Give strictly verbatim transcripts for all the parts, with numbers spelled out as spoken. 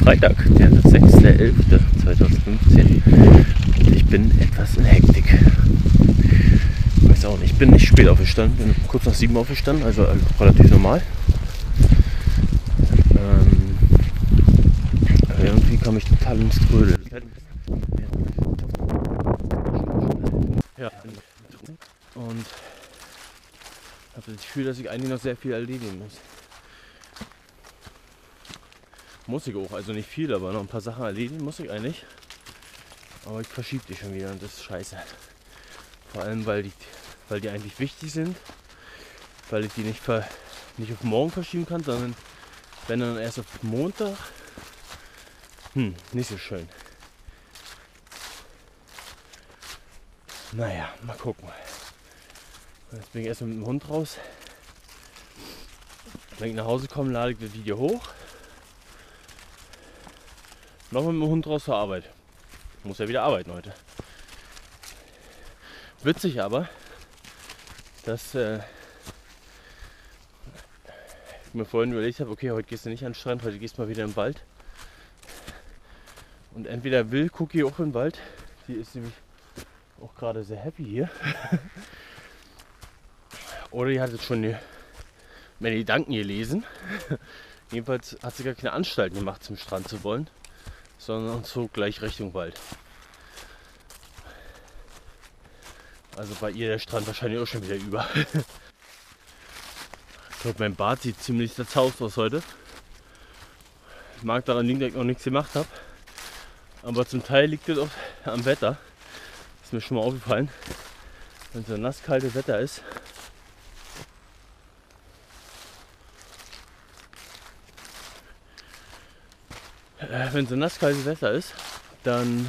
Freitag, der sechster elfter zweitausendfünfzehn. Und ich bin etwas in Hektik. Weiß auch nicht, ich bin nicht spät aufgestanden, bin kurz nach sieben aufgestanden, also relativ normal. Ähm, aber irgendwie kam ich total ins Trödeln. Ja. Und habe das Gefühl, dass ich eigentlich noch sehr viel erledigen muss. Muss ich auch, also nicht viel, aber noch ein paar Sachen erledigen muss ich eigentlich. Aber ich verschiebe die schon wieder und das ist scheiße. Vor allem, weil die, weil die eigentlich wichtig sind. Weil ich die nicht, ver, nicht auf morgen verschieben kann, sondern wenn dann erst auf Montag. Hm, nicht so schön. Naja, mal gucken. Jetzt bin ich erst mit dem Hund raus. Wenn ich nach Hause komme, lade ich das Video hoch. Noch mit dem Hund raus zur Arbeit. Ich muss ja wieder arbeiten heute. Witzig aber, dass äh, ich mir vorhin überlegt habe, okay, heute gehst du nicht an den Strand, heute gehst du mal wieder im Wald. Und entweder will Cookie auch im Wald, die ist nämlich auch gerade sehr happy hier. Oder die hat jetzt schon die, meine Gedanken gelesen. Jedenfalls hat sie gar keine Anstalten gemacht, zum Strand zu wollen, sondern zog gleich Richtung Wald. Also bei ihr der Strand wahrscheinlich auch schon wieder über. Ich glaube, mein Bart sieht ziemlich zerzaust aus heute. Mag daran liegen, dass ich noch nichts gemacht habe. Aber zum Teil liegt es auch am Wetter. Ist mir schon mal aufgefallen. Wenn so nass kaltes Wetter ist. Äh, wenn so nass kaltes Wetter ist, dann.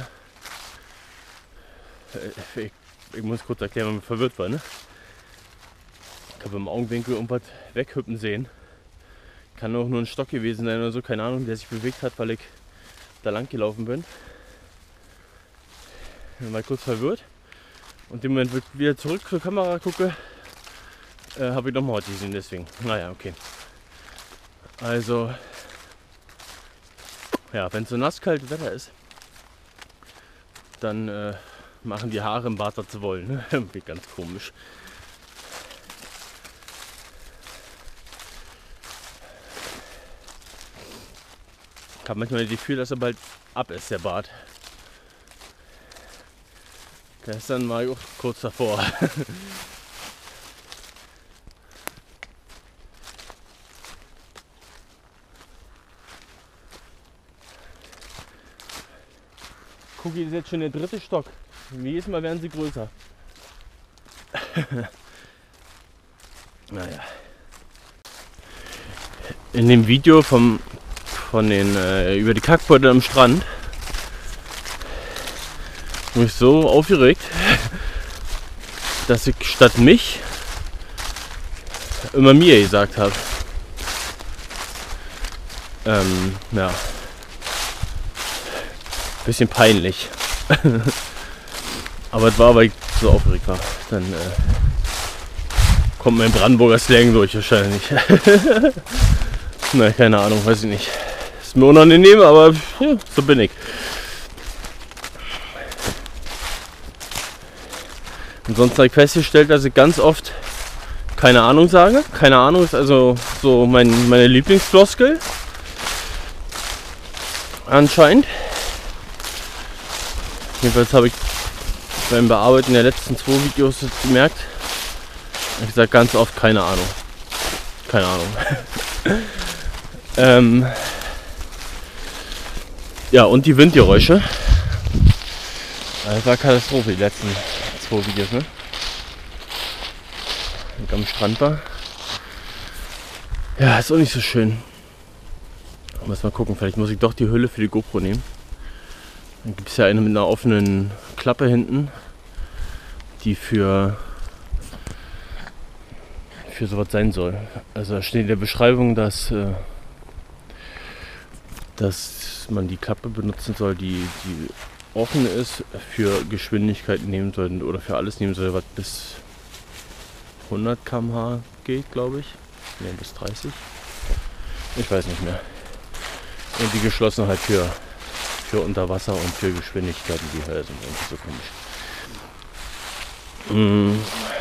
Äh, ich, ich muss kurz erklären, warum ich verwirrt war. Ne? Ich habe im Augenwinkel irgendwas weghüppen sehen. Kann auch nur ein Stock gewesen sein oder so, keine Ahnung, der sich bewegt hat, weil ich da lang gelaufen bin. Dann war ich kurz verwirrt. Und im Moment, wo ich wieder zurück zur Kamera gucke, äh, habe ich nochmal heute gesehen, deswegen. Naja, okay. Also, ja, wenn es so nass kaltes Wetter ist, dann äh, machen die Haare im Bart, was sie wollen. Ne? Irgendwie ganz komisch. Ich habe manchmal das Gefühl, dass er bald ab ist, der Bart. Gestern war ich auch kurz davor. Cookie ist jetzt schon der dritte Stock. Wie jedes Mal werden sie größer. Naja. In dem Video vom, von den äh, über die Kackbeutel am Strand bin ich so aufgeregt, dass ich statt mich immer mir gesagt habe. Ähm, ja. Bisschen peinlich. Aber es war, weil ich so aufgeregt war. Dann äh, kommt mein Brandenburger Slang durch wahrscheinlich. Na, keine Ahnung, weiß ich nicht. Ist mir unangenehm, aber ja, so bin ich. Ansonsten habe ich festgestellt, dass ich ganz oft keine Ahnung sage. Keine Ahnung ist also so mein, meine Lieblingsfloskel. Anscheinend. Jedenfalls habe ich beim Bearbeiten der letzten zwei Videos gemerkt, ich sage ganz oft keine Ahnung. Keine Ahnung. ähm, ja, und die Windgeräusche. Das war Katastrophe, die letzten zwei Videos, ne? Wenn ich am Strand war. Ja, ist auch nicht so schön. Muss mal gucken, vielleicht muss ich doch die Hülle für die GoPro nehmen. Dann gibt es ja eine mit einer offenen Klappe hinten, die für, für sowas sein soll. Also da steht in der Beschreibung, dass, äh, dass man die Klappe benutzen soll, die, die offen ist, für Geschwindigkeit nehmen soll oder für alles nehmen soll, was bis hundert Kilometer pro Stunde geht, glaube ich. Ne, bis dreißig. Ich weiß nicht mehr. Und die Geschlossenheit für, für Unterwasser und für Geschwindigkeiten, die höher sind. Irgendwie so komisch. Mm.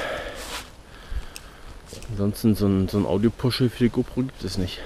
Ansonsten so ein, so ein Audio-Puschel für die GoPro gibt es nicht.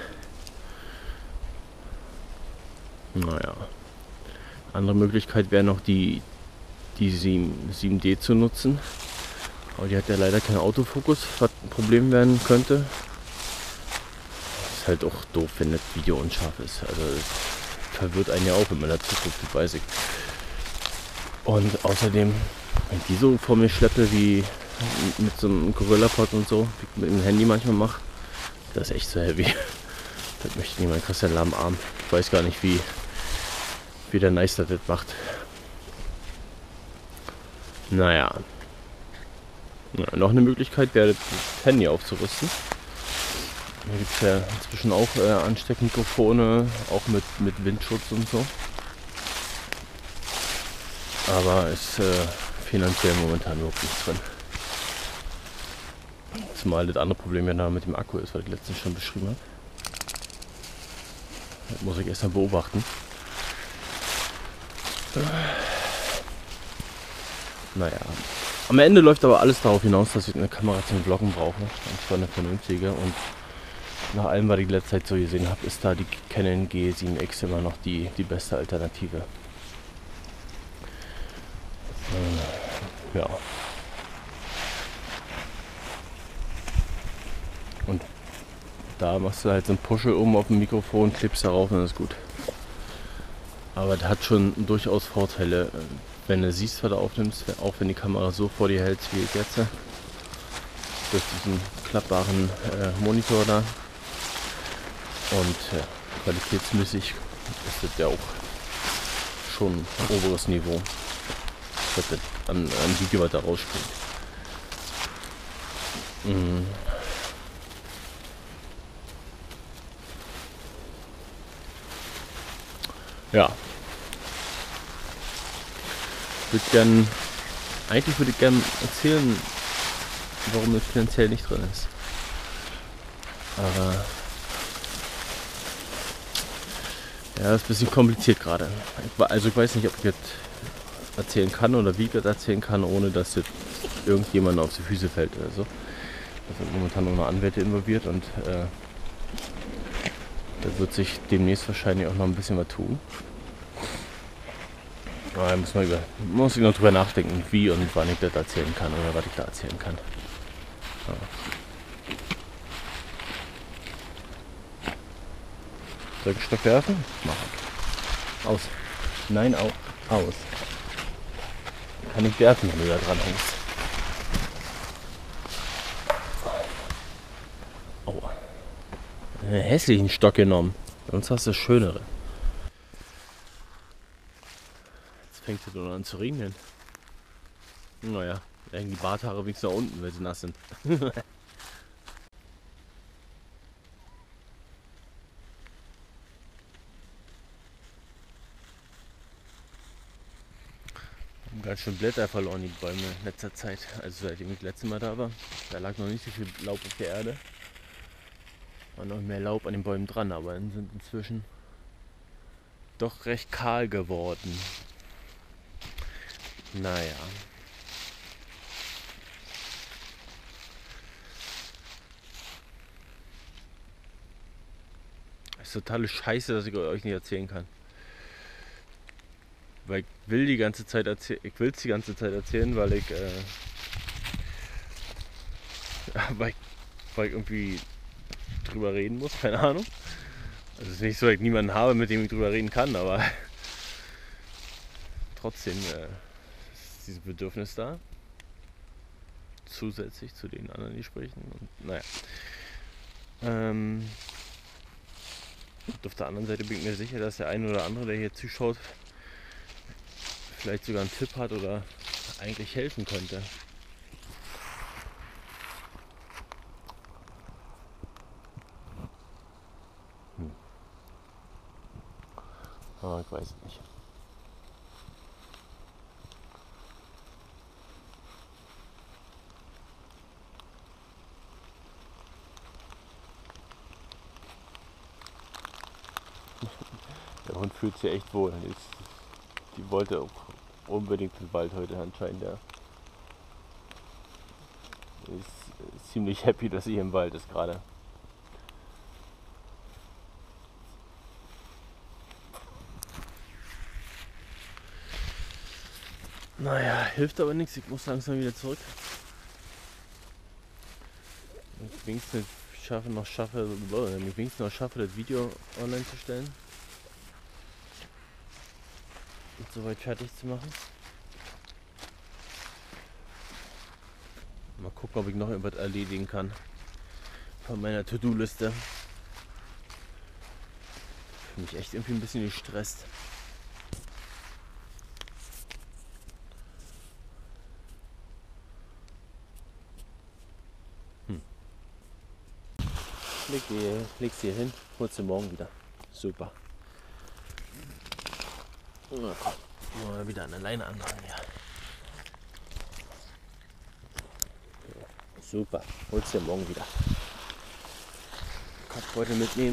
Naja. Andere Möglichkeit wäre noch die, die sieben D zu nutzen. Aber die hat ja leider keinen Autofokus, was ein Problem werden könnte. Ist halt auch doof, wenn das Video unscharf ist. Also es verwirrt einen ja auch, wenn man dazu guckt, das weiß ich. Und außerdem, wenn ich die so vor mir schleppe wie mit so einem Gorilla-Pod und so, wie ich mit dem Handy manchmal mache, das ist echt so heavy. Das möchte ich nicht mal Christian Lahm arm. Ich weiß gar nicht, wie, wie der Neister das macht. Naja. Ja, noch eine Möglichkeit wäre, das Handy aufzurüsten. Da gibt es ja inzwischen auch äh, Ansteckmikrofone, auch mit, mit Windschutz und so. Aber ist äh, finanziell momentan überhaupt nichts drin. Zumal das andere Problem ja da mit dem Akku ist, was ich letztens schon beschrieben habe. Das muss ich erst mal beobachten. Naja. Am Ende läuft aber alles darauf hinaus, dass ich eine Kamera zum Vloggen brauche. Und zwar eine vernünftige. Und nach allem, was ich in letzter Zeit so gesehen habe, ist da die Canon G sieben X immer noch die, die beste Alternative. Äh, ja. Und da machst du halt so einen Puschel oben auf dem Mikrofon, klippst darauf und das ist gut. Aber das hat schon durchaus Vorteile, wenn du siehst, was du aufnimmst, auch wenn die Kamera so vor dir hält wie ich jetzt. Durch diesen klappbaren äh, Monitor da. Und ja, qualitätsmäßig ist das ja auch schon ein oberes Niveau, was das an, an Video, was da rausspringt. Mhm. Ja. Ich würde gern, eigentlich würde ich gerne erzählen, warum es finanziell nicht drin ist. Aber ja, das ist ein bisschen kompliziert gerade. Also ich weiß nicht, ob ich das erzählen kann oder wie ich das erzählen kann, ohne dass jetzt irgendjemand auf die Füße fällt oder so. Da sind momentan noch Anwälte involviert und äh, da wird sich demnächst wahrscheinlich auch noch ein bisschen was tun. Aber da muss man über, muss ich noch drüber nachdenken, wie und wann ich das erzählen kann oder was ich da erzählen kann. Ja. Soll ich einen Stock werfen? Machen. Aus. Nein, au aus. Kann ich werfen, wenn du da dran hängst. Aua. Einen hässlichen Stock genommen. Sonst hast du schönere. Jetzt fängt es nur an zu regnen. Naja, hängen die Barthaare wenigstens nach unten, weil sie nass sind. Ganz schön Blätter verloren, die Bäume in letzter Zeit. Also seitdem ich das letzte Mal da war. Da lag noch nicht so viel Laub auf der Erde. War noch mehr Laub an den Bäumen dran, aber dann sind inzwischen doch recht kahl geworden. Naja. Das ist totale Scheiße, dass ich euch nicht erzählen kann. Weil ich will die ganze Zeit erzählen, ich will es die ganze Zeit erzählen, weil ich, äh, weil ich, weil ich irgendwie drüber reden muss, keine Ahnung. Also es ist nicht so, dass ich niemanden habe, mit dem ich drüber reden kann, aber trotzdem äh, ist dieses Bedürfnis da. Zusätzlich zu den anderen Gesprächen. Und naja. Ähm, und auf der anderen Seite bin ich mir sicher, dass der eine oder andere, der hier zuschaut, vielleicht sogar einen Tipp hat oder eigentlich helfen könnte. Hm. Aber ich weiß nicht. Hund fühlt sich echt wohl. Jetzt, die wollte auch unbedingt den Wald heute anscheinend, ja. Ist ziemlich happy, dass sie im Wald ist gerade. Naja, hilft aber nichts, ich muss langsam wieder zurück. Ich wenigstens schaffe noch schaffe, ich wenigstens noch schaffe, das Video online zu stellen. Und soweit fertig zu machen. Mal gucken, ob ich noch etwas erledigen kann von meiner To-Do-Liste. Ich fühle mich echt irgendwie ein bisschen gestresst. Hm. Leg die, leg sie hier hin, holst sie morgen wieder. Super. Na komm, mal wieder an der Leine anmachen, ja. Super, holst du morgen wieder. Kopfbeutel mitnehmen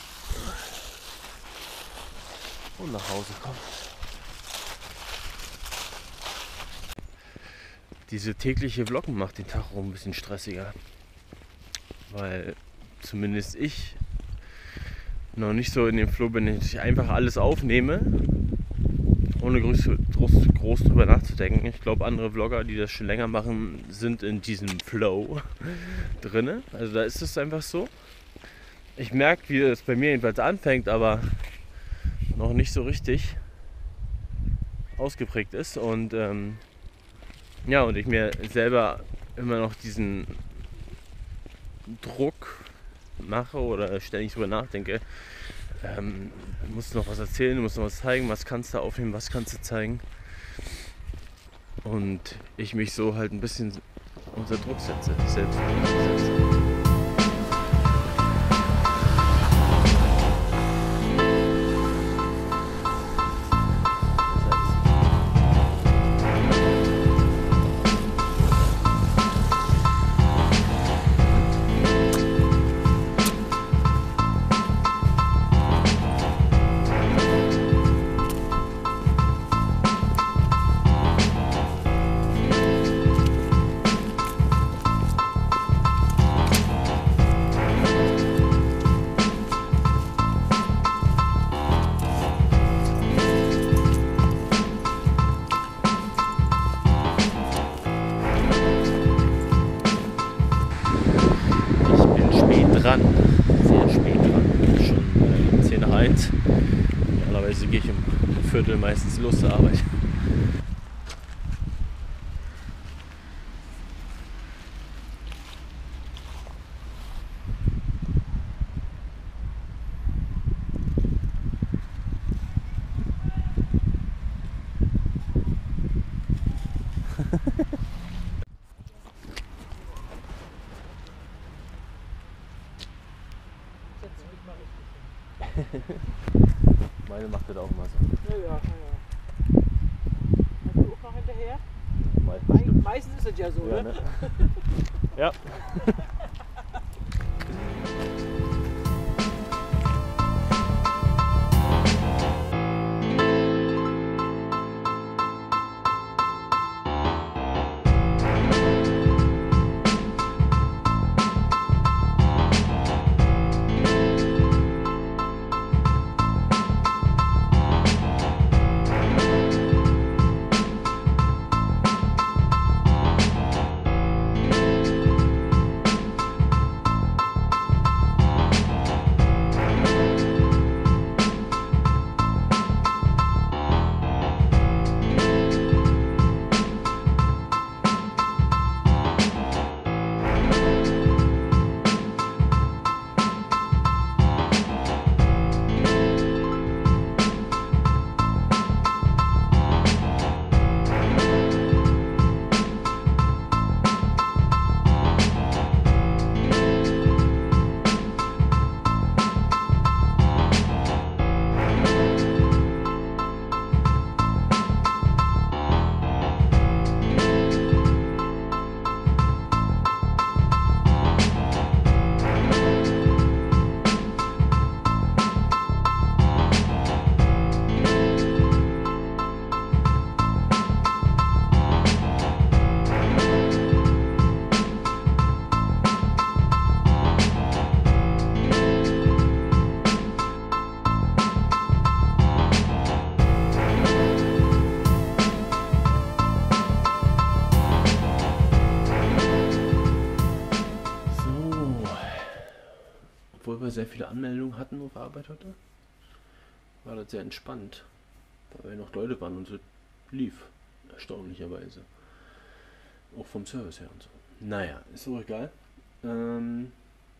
und nach Hause kommen. Diese tägliche Vloggen macht den Tag auch ein bisschen stressiger, weil zumindest ich noch nicht so in dem Flow bin, dass ich einfach alles aufnehme, ohne groß, groß, groß drüber nachzudenken. Ich glaube, andere Vlogger, die das schon länger machen, sind in diesem Flow drinne. Also da ist es einfach so. Ich merke, wie es bei mir jedenfalls anfängt, aber noch nicht so richtig ausgeprägt ist. Und ähm, ja, und ich mir selber immer noch diesen Druck mache oder ständig drüber nachdenke. Ähm, du musst noch was erzählen, du musst noch was zeigen, was kannst du aufnehmen, was kannst du zeigen. Und ich mich so halt ein bisschen unter Druck setze, selbst unter Druck setze. Dran, sehr spät dran, schon äh, zehn nach eins. Normalerweise gehe ich um Viertel meistens los zur Arbeit. Meine macht das auch immer so. Ja, ja, ja. Hast du auch noch hinterher? Meistens, Meistens ist es ja so, ja, ne? ne? Ja. viele Anmeldungen hatten auf Arbeit heute, war das sehr entspannt, weil noch Leute waren und so lief, erstaunlicherweise. Auch vom Service her und so. Naja, ist auch egal. Ähm,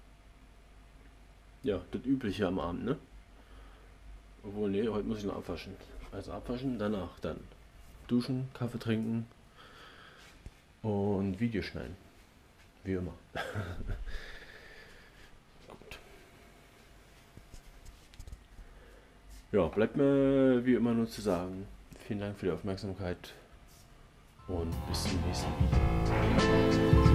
ja, das Übliche am Abend, ne? Obwohl, nee, heute muss ich noch abwaschen. Also abwaschen, danach dann duschen, Kaffee trinken und Video schneiden. Wie immer. Gut. Ja, bleibt mir wie immer nur zu sagen, vielen Dank für die Aufmerksamkeit und bis zum nächsten Video.